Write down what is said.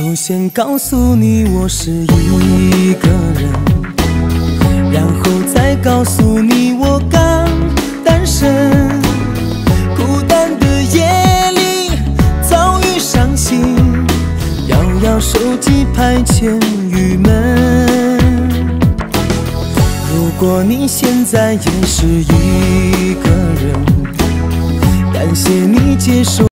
首先告诉你我是一个人，然后再告诉你我刚单身。孤单的夜里遭遇伤心，摇摇手机排遣郁闷。如果你现在也是一个人，感谢你接受